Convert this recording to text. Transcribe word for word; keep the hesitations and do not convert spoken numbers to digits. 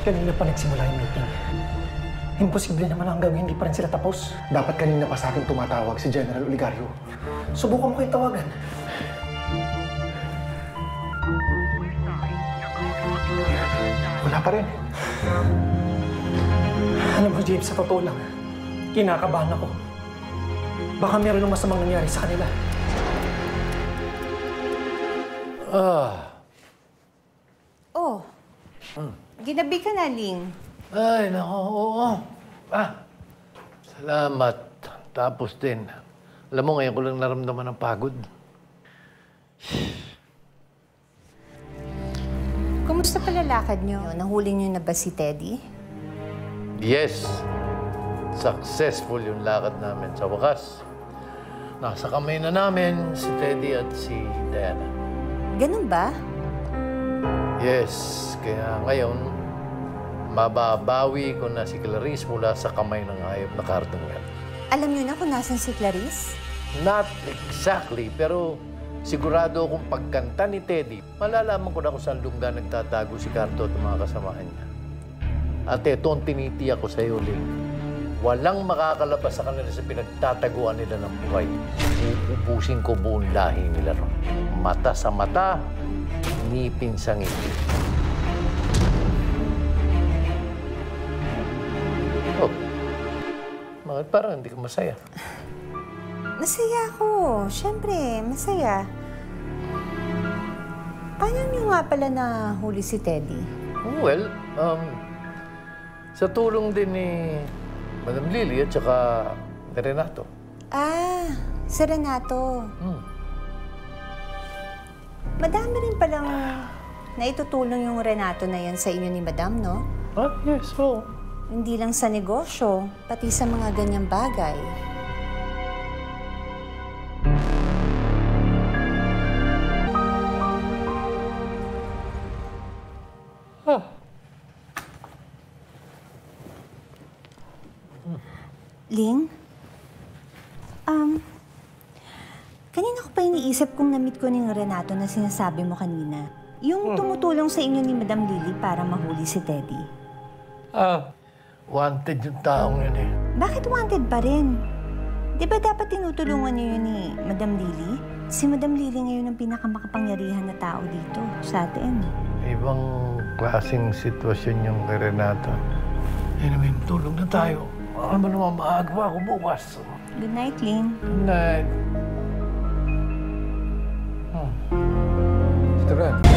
Kanina pa nagsimula yung meeting. Imposible naman ang gawin, hindi pa rin sila tapos. Dapat kanina pa sa akin tumatawag si General Oligario. Subukan mo kayong tawagan. Wala pa rin. Alam mo, James, sa totoo lang, kinakabahan ako. Baka meron ng masamang nangyari sa kanila. Ah. Oh. Hmm. Ginabi ka na, Ling. Ay, nako, oo. Ah, salamat. Tapos din. Alam mo, ngayon ko lang naramdaman ng pagod. Kumusta pala lakad niyo? Nahuli niyo na ba si Teddy? Yes. Successful yung lakad namin. Sa wakas, nasa kamay na namin si Teddy at si Diana. Ganun ba? Yes. Kaya ngayon, mababawi ko na si Clarice mula sa kamay ng hayop na kartong yan. Alam niyo na kung nasan si Clarice? Not exactly, pero sigurado akong pagkanta ni Teddy, malalaman ko na kung saan lungga nagtatago si Carto at mga kasamahan niya. At ito ang tinitiyak ko sa iyo, Ling. Walang makakalabas sa kanila sa pinagtataguan nila ng buhay. Uubusin ko buong lahi nila ron. Mata sa mata, ngipin sa ngipin. Oh, bakit parang hindi ka masaya? Masaya ako. Siyempre, masaya. Paano niyo nga pala nahuli si Teddy? Well, um, sa tulong din ni Madam Lily at saka ni Renato. Ah, si Renato. Hmm. Madami rin palang naitutulong yung Renato na yan sa inyo ni Madam, no? Ah, yes, oo. Hindi lang sa negosyo, pati sa mga ganyang bagay. Ah. Ling? Um, kanina ko pa iniisip kung na-meet ko ni Renato na sinasabi mo kanina. Yung tumutulong sa inyo ni Madam Lily para mahuli si Teddy. Ah, wanted yung taong yun eh. Bakit wanted pa rin? Di ba dapat tinutulungan niyo yun ni Madam Lily? Si Madam Lily ngayon ang pinakamakapangyarihan na tao dito sa atin. Ibang klaseng sitwasyon yung kay Renato. Anyway, tulog na tayo. Ano ba naman maagawa ko bukas? Good night, Ling. Good night. Mister Ren.